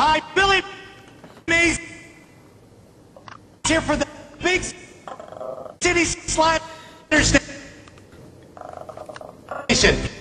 Hi, Billy Mays here for the Big City Sliders Station.